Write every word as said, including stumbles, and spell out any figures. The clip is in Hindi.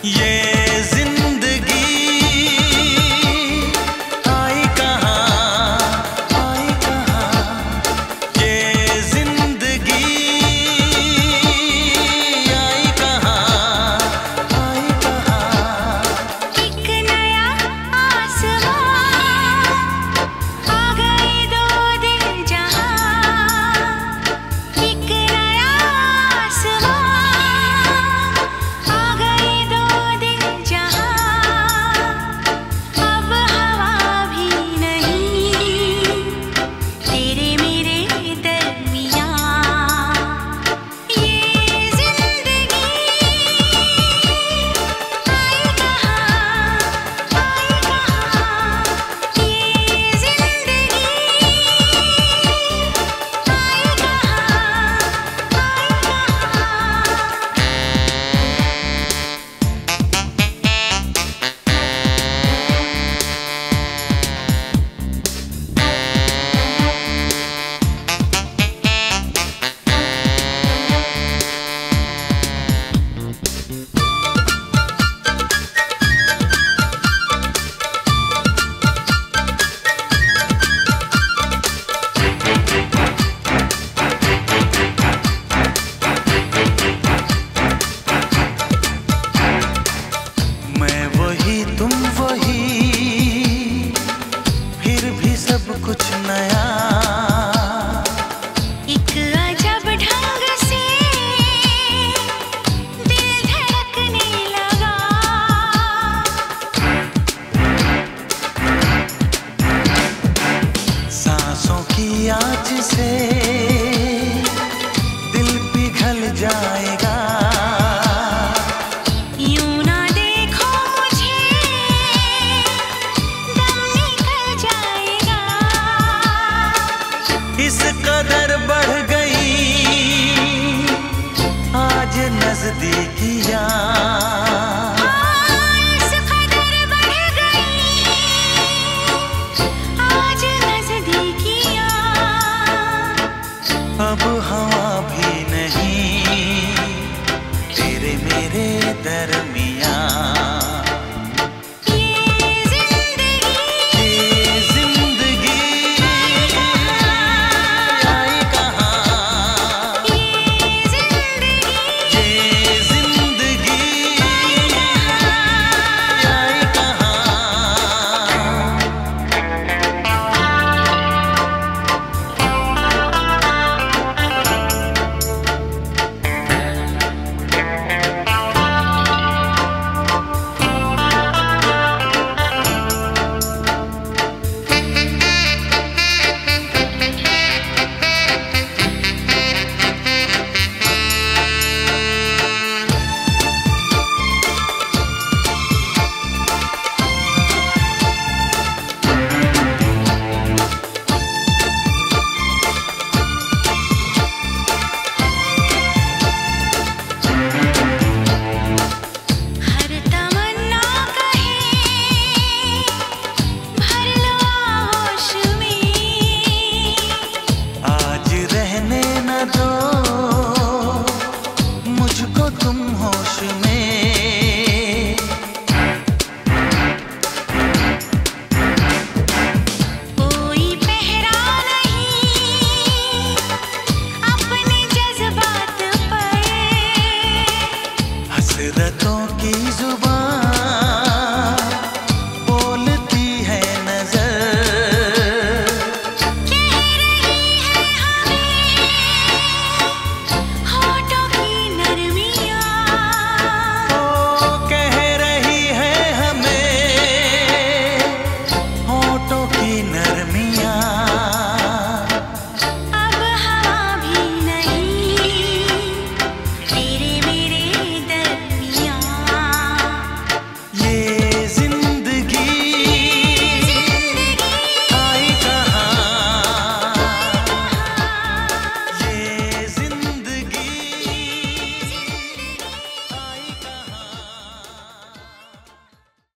ये जिंदगी आई कहाँ, आई कहाँ, ये जिंदगी आई कहाँ, आई कहाँ। एक नया आसमां आ गए दो दिल जहां, एक नया आसमां आ गए दो दिल जहां। अब हवा भी नहीं तेरे मेरे दरमियां, ये जिंदगी आई कहाँ, आई कहाँ, ये जिंदगी आई कहाँ, आई कहाँ। मैं वही तुम वही, फिर भी सब कुछ नया। एक अजब ढंग से दिल धड़कने लगा, सांसों की आँच से दिल पिघल जाएगा। यूं ना देखो मुझे दम निकल जाएगा। इस कदर बढ़ गई आज नजदीकियाँ, इस कदर बढ़ गई आज नजदीकियाँ। अब हवा भी नहीं तेरे मेरे दरमियाँ।